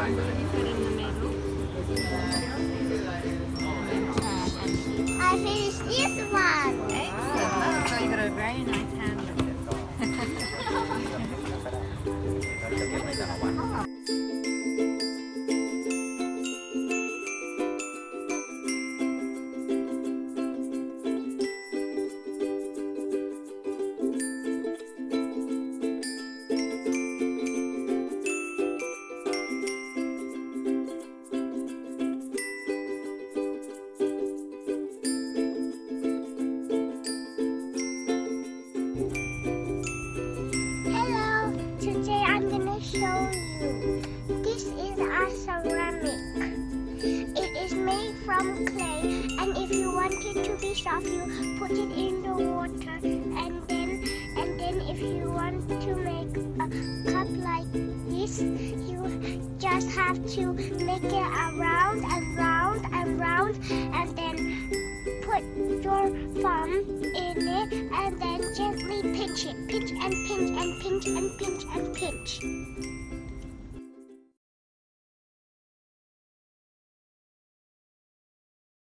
I finished this one. Excellent. So you got a very nice hand. Hello, today I'm gonna show you. This is a ceramic. It is made from clay, and if you want it to be soft, you put it in the water, and then if you want to make a cup like this, you just have to make it around and round and round, and then put your thumb in it, and then gently pinch it. Pinch and pinch and pinch and pinch and pinch.